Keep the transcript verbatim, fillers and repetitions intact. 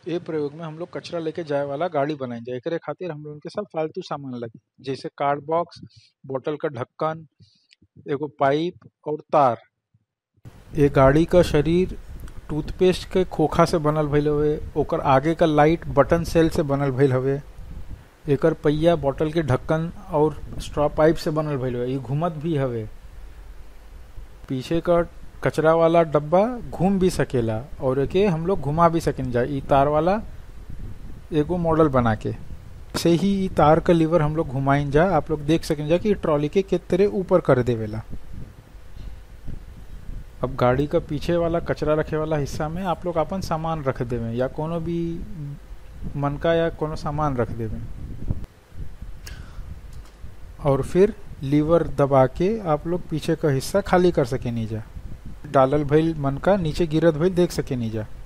ए प्रयोग में हम लोग कचरा लेके जाए वाला गाड़ी बनाएंगे। एकरे खातिर हम लोगन के सब फालतू सामान लगे, जैसे कार्ड बॉक्स, बोतल का ढक्कन, एगो पाइप और तार। ए गाड़ी का शरीर टूथपेस्ट के खोखा से बनल भइल हवे। ओकर आगे का लाइट बटन सेल से बनल भइल हवे। एकर पहिया बोतल के ढक्कन और स्ट्रॉ पाइप से बनल भइल हवे। ये घूमत भी हवे। पीछे का कचरा वाला डब्बा घूम भी सकेला और एके हम लोग घुमा भी सकें जा ई तार वाला एगो मॉडल बना के। से ही ई तार का लीवर हम लोग घुमाइन जा, आप लोग देख सकें जा कि ट्रॉली के किस तरह ऊपर कर देवेला। अब गाड़ी का पीछे वाला कचरा रखे वाला हिस्सा में आप लोग अपन सामान रख देवे या कोनो भी मनका या कोनो सामान रख देवे और फिर लीवर दबा के आप लोग पीछे का हिस्सा खाली कर सके नीचा। डालल भइल मनका नीचे गिरत भइल देख सके नीचा।